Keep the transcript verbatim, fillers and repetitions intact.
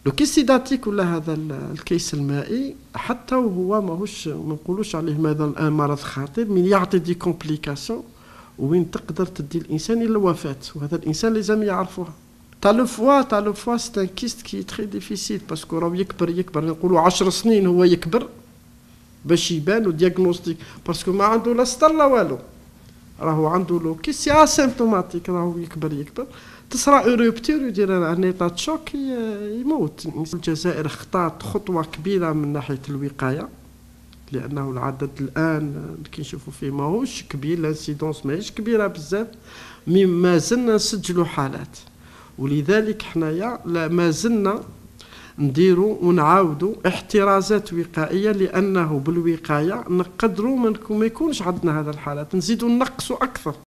لو كيس سيداتيك ولا هذا الكيس المائي حتى وهو ماهوش ما نقولوش عليه ماذا الان مرض خطير، من يعطي دي كومبليكاسيون وين تقدر تدي الانسان الى الوفاه، وهذا الانسان لازم يعرفوها. تاع لو فوا تاع لو فوا سي ان كيست كي تري ديفيسيل باسكو راهو يكبر يكبر نقولوا عشر سنين هو يكبر باش يبان ودياغنوستيك، باسكو ما عنده لا ستار لا والو، راهو عنده لو كيس سي اسيمبتوماتيك، راهو يكبر يكبر تصرى اوربتور يدير ان ايطا شوك يموت. الجزائر خطات خطوه كبيره من ناحيه الوقايه، لانه العدد الان كي نشوفوا فيه ماهوش كبير، لانسيدونس ماهيش كبيره بزاف، مي ما زلنا نسجلوا حالات، ولذلك حنايا ما زلنا نديروا ونعاودوا احترازات وقائيه، لانه بالوقايه نقدروا ما يكونش عندنا هذا الحالات، نزيدوا نقصوا اكثر.